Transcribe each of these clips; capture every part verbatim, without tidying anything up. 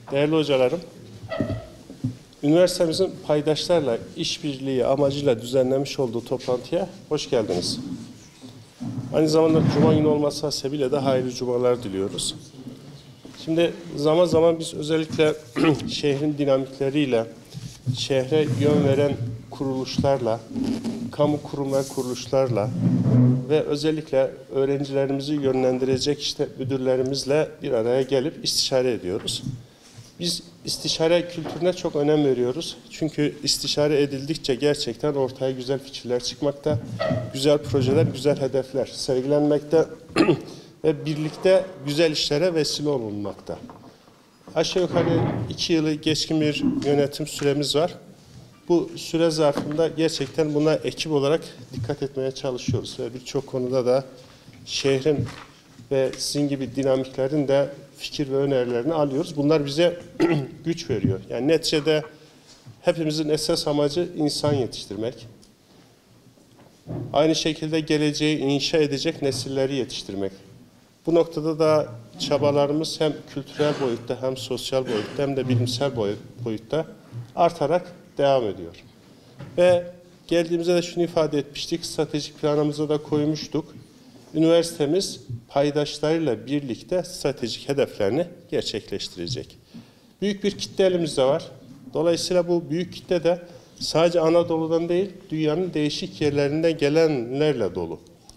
Değerli hocalarım, üniversitemizin paydaşlarla işbirliği amacıyla düzenlemiş olduğu toplantıya hoş geldiniz. Aynı zamanda Cuma günü olması hasebiyle de hayırlı cumalar diliyoruz. Şimdi zaman zaman biz özellikle şehrin dinamikleriyle, şehre yön veren kuruluşlarla, kamu kurum ve kuruluşlarla ve özellikle öğrencilerimizi yönlendirecek işte müdürlerimizle bir araya gelip istişare ediyoruz. Biz istişare kültürüne çok önem veriyoruz. Çünkü istişare edildikçe gerçekten ortaya güzel fikirler çıkmakta, güzel projeler, güzel hedefler sergilenmekte ve birlikte güzel işlere vesile olunmakta. Aşağı yukarı iki yılı geçkin bir yönetim süremiz var. Bu süre zarfında gerçekten buna ekip olarak dikkat etmeye çalışıyoruz. Ve birçok konuda da şehrin ve sizin gibi dinamiklerin de fikir ve önerilerini alıyoruz. Bunlar bize güç veriyor. Yani neticede hepimizin esas amacı insan yetiştirmek. Aynı şekilde geleceği inşa edecek nesilleri yetiştirmek. Bu noktada da çabalarımız hem kültürel boyutta hem sosyal boyutta hem de bilimsel boyutta artarak devam ediyor. Ve geldiğimizde de şunu ifade etmiştik, stratejik planımıza da koymuştuk. Üniversitemiz paydaşlarıyla birlikte stratejik hedeflerini gerçekleştirecek. Büyük bir kitle elimizde var. Dolayısıyla bu büyük kitle de sadece Anadolu'dan değil, dünyanın değişik yerlerinden gelenlerle dolu.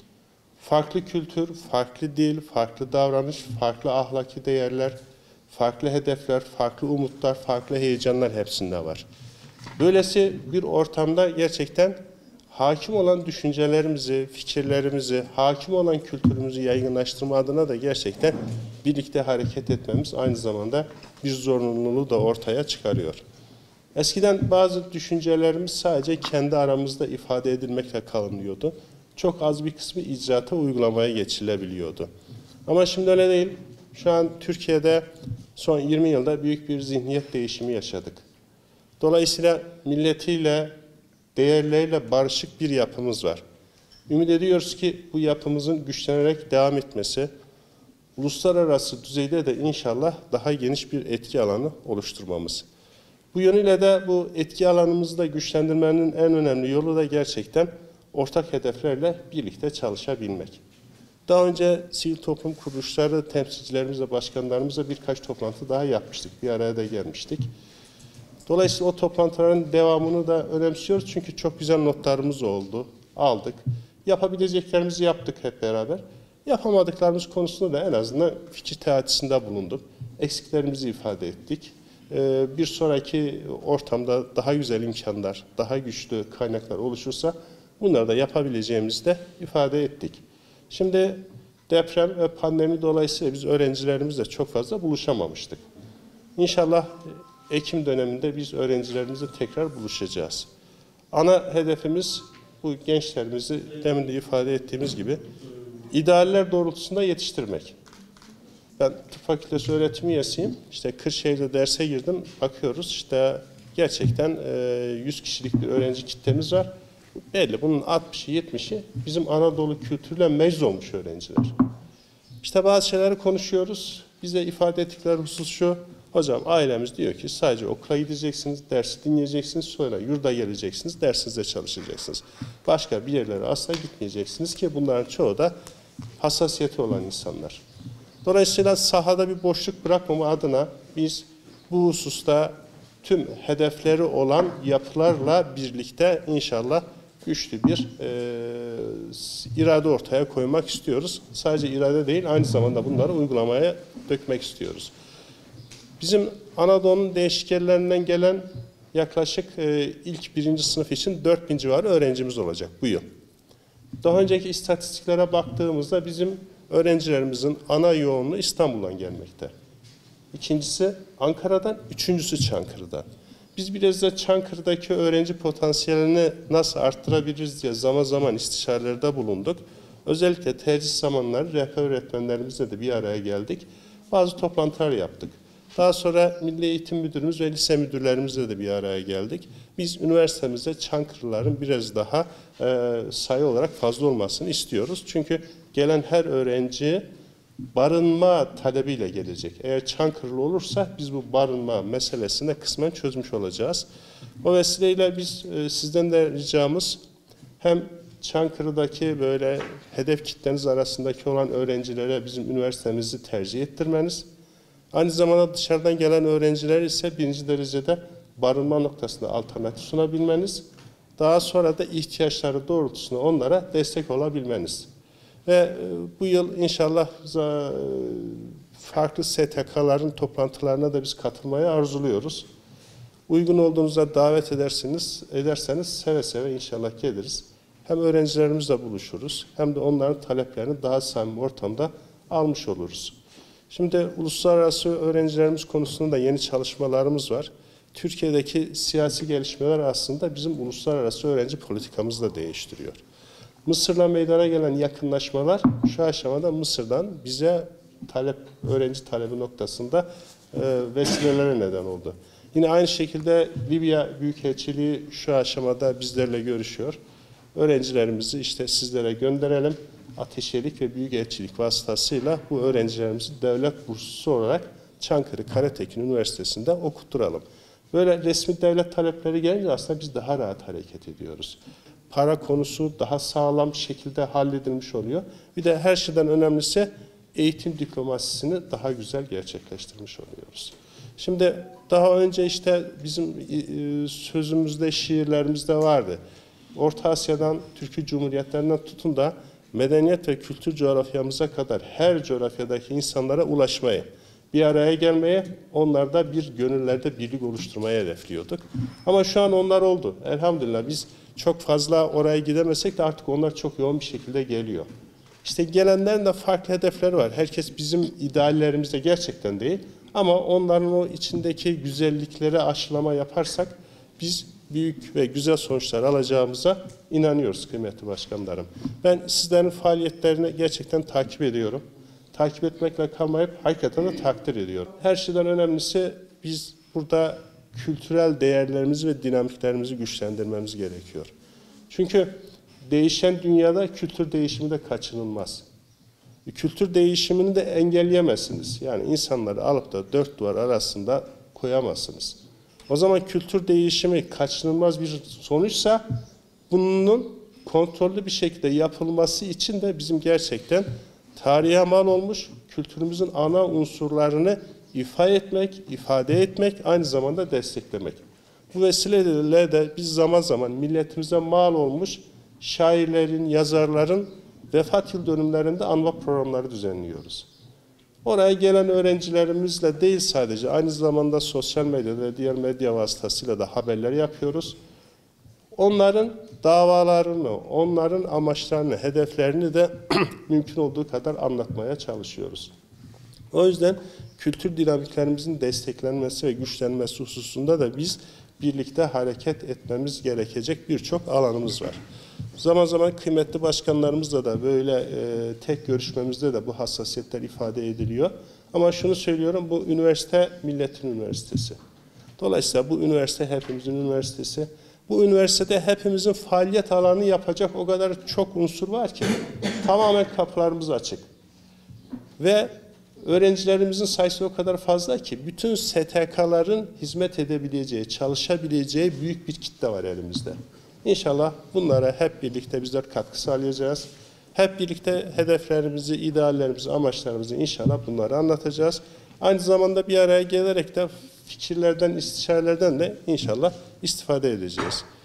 Farklı kültür, farklı dil, farklı davranış, farklı ahlaki değerler, farklı hedefler, farklı umutlar, farklı heyecanlar hepsinde var. Böylesi bir ortamda gerçekten hakim olan düşüncelerimizi, fikirlerimizi, hakim olan kültürümüzü yaygınlaştırma adına da gerçekten birlikte hareket etmemiz aynı zamanda bir zorunluluğu da ortaya çıkarıyor. Eskiden bazı düşüncelerimiz sadece kendi aramızda ifade edilmekle kalınıyordu. Çok az bir kısmı icraata, uygulamaya geçilebiliyordu. Ama şimdi öyle değil. Şu an Türkiye'de son yirmi yılda büyük bir zihniyet değişimi yaşadık. Dolayısıyla milletiyle, değerleriyle barışık bir yapımız var. Ümit ediyoruz ki bu yapımızın güçlenerek devam etmesi, uluslararası düzeyde de inşallah daha geniş bir etki alanı oluşturmamız. Bu yönüyle de bu etki alanımızı da güçlendirmenin en önemli yolu da gerçekten ortak hedeflerle birlikte çalışabilmek. Daha önce sivil toplum kuruluşları temsilcilerimizle, başkanlarımızla birkaç toplantı daha yapmıştık. Bir araya da gelmiştik. Dolayısıyla o toplantıların devamını da önemsiyoruz. Çünkü çok güzel notlarımız oldu, aldık. Yapabileceklerimizi yaptık hep beraber. Yapamadıklarımız konusunda da en azından fikir teatisinde bulunduk. Eksiklerimizi ifade ettik. Ee, bir sonraki ortamda daha güzel imkanlar, daha güçlü kaynaklar oluşursa bunları da yapabileceğimizi de ifade ettik. Şimdi deprem ve pandemi dolayısıyla biz öğrencilerimizle çok fazla buluşamamıştık. İnşallah Ekim döneminde biz öğrencilerimizle tekrar buluşacağız. Ana hedefimiz bu gençlerimizi demin de ifade ettiğimiz gibi idealler doğrultusunda yetiştirmek. Ben tıp fakültesi öğretim üyesiyim. İşte Kırşehir'de derse girdim. Bakıyoruz işte gerçekten yüz kişilik bir öğrenci kitlemiz var. Belli bunun altmışı yetmişi bizim Anadolu kültürüyle mecz olmuş öğrenciler. İşte bazı şeyleri konuşuyoruz. Bize ifade ettikleri husus şu. Hocam ailemiz diyor ki sadece okula gideceksiniz, dersi dinleyeceksiniz, sonra yurda geleceksiniz, dersinizde çalışacaksınız. Başka bir yerlere asla gitmeyeceksiniz ki bunların çoğu da hassasiyeti olan insanlar. Dolayısıyla sahada bir boşluk bırakmama adına biz bu hususta tüm hedefleri olan yapılarla birlikte inşallah güçlü bir e, irade ortaya koymak istiyoruz. Sadece irade değil, aynı zamanda bunları uygulamaya dökmek istiyoruz. Bizim Anadolu'nun değişik yerlerinden gelen yaklaşık e, ilk birinci sınıf için dört bin civarı öğrencimiz olacak bu yıl. Daha önceki istatistiklere baktığımızda bizim öğrencilerimizin ana yoğunluğu İstanbul'dan gelmekte. İkincisi Ankara'dan, üçüncüsü Çankırı'dan. Biz biraz da Çankırı'daki öğrenci potansiyelini nasıl arttırabiliriz diye zaman zaman istişarelerde bulunduk. Özellikle tercih zamanları rehber öğretmenlerimizle de bir araya geldik. Bazı toplantılar yaptık. Daha sonra Milli Eğitim Müdürümüz ve lise müdürlerimizle de bir araya geldik. Biz üniversitemizde Çankırılıların biraz daha e, sayı olarak fazla olmasını istiyoruz. Çünkü gelen her öğrenci barınma talebiyle gelecek. Eğer Çankırılı olursa biz bu barınma meselesini kısmen çözmüş olacağız. O vesileyle biz e, sizden de ricamız hem Çankırı'daki böyle hedef kitleniz arasındaki olan öğrencilere bizim üniversitemizi tercih ettirmeniz, aynı zamanda dışarıdan gelen öğrenciler ise birinci derecede barınma noktasında alternatif sunabilmeniz, daha sonra da ihtiyaçları doğrultusunda onlara destek olabilmeniz. Ve bu yıl inşallah farklı S T K'ların toplantılarına da biz katılmayı arzuluyoruz. Uygun olduğunuzda davet edersiniz, ederseniz seve seve inşallah geliriz. Hem öğrencilerimizle buluşuruz, hem de onların taleplerini daha samimi ortamda almış oluruz. Şimdi uluslararası öğrencilerimiz konusunda da yeni çalışmalarımız var. Türkiye'deki siyasi gelişmeler aslında bizim uluslararası öğrenci politikamızı da değiştiriyor. Mısır'la meydana gelen yakınlaşmalar şu aşamada Mısır'dan bize talep, öğrenci talebi noktasında e, vesilelere neden oldu. Yine aynı şekilde Libya Büyükelçiliği şu aşamada bizlerle görüşüyor. Öğrencilerimizi işte sizlere gönderelim. Ateşelik ve Büyükelçilik vasıtasıyla bu öğrencilerimizi devlet burslusu olarak Çankırı Karatekin Üniversitesi'nde okutturalım. Böyle resmi devlet talepleri gelince aslında biz daha rahat hareket ediyoruz. Para konusu daha sağlam şekilde halledilmiş oluyor. Bir de her şeyden önemlisi eğitim diplomasisini daha güzel gerçekleştirmiş oluyoruz. Şimdi daha önce işte bizim sözümüzde, şiirlerimizde vardı. Orta Asya'dan, Türkiye Cumhuriyetlerinden tutun da medeniyet ve kültür coğrafyamıza kadar her coğrafyadaki insanlara ulaşmayı, bir araya gelmeye, onlarda bir gönüllerde birlik oluşturmayı hedefliyorduk. Ama şu an onlar oldu. Elhamdülillah biz çok fazla oraya gidemesek de artık onlar çok yoğun bir şekilde geliyor. İşte gelenlerin de farklı hedefleri var. Herkes bizim ideallerimizde gerçekten değil. Ama onların o içindeki güzellikleri aşılama yaparsak biz büyük ve güzel sonuçlar alacağımıza inanıyoruz kıymetli başkanlarım. Ben sizlerin faaliyetlerini gerçekten takip ediyorum. Takip etmekle kalmayıp hakikaten de takdir ediyorum. Her şeyden önemlisi biz burada kültürel değerlerimizi ve dinamiklerimizi güçlendirmemiz gerekiyor. Çünkü değişen dünyada kültür değişimi de kaçınılmaz. Kültür değişimini de engelleyemezsiniz. Yani insanları alıp da dört duvar arasında koyamazsınız. O zaman kültür değişimi kaçınılmaz bir sonuçsa bunun kontrollü bir şekilde yapılması için de bizim gerçekten tarihe mal olmuş kültürümüzün ana unsurlarını ifade etmek, ifade etmek, aynı zamanda desteklemek. Bu vesileyle de biz zaman zaman milletimize mal olmuş şairlerin, yazarların vefat yıl dönümlerinde anma programları düzenliyoruz. Oraya gelen öğrencilerimizle değil sadece, aynı zamanda sosyal medyada ve diğer medya vasıtasıyla da haberler yapıyoruz. Onların davalarını, onların amaçlarını, hedeflerini de mümkün olduğu kadar anlatmaya çalışıyoruz. O yüzden kültür dinamiklerimizin desteklenmesi ve güçlenmesi hususunda da biz birlikte hareket etmemiz gerekecek birçok alanımız var. Zaman zaman kıymetli başkanlarımızla da böyle e, tek görüşmemizde de bu hassasiyetler ifade ediliyor. Ama şunu söylüyorum, bu üniversite milletin üniversitesi. Dolayısıyla bu üniversite hepimizin üniversitesi. Bu üniversitede hepimizin faaliyet alanı yapacak o kadar çok unsur var ki tamamen kapılarımız açık. Ve öğrencilerimizin sayısı o kadar fazla ki bütün S T K'ların hizmet edebileceği, çalışabileceği büyük bir kitle var elimizde. İnşallah bunlara hep birlikte bizler katkı sağlayacağız. Hep birlikte hedeflerimizi, ideallerimizi, amaçlarımızı inşallah bunları anlatacağız. Aynı zamanda bir araya gelerek de fikirlerden, istişarelerden de inşallah istifade edeceğiz.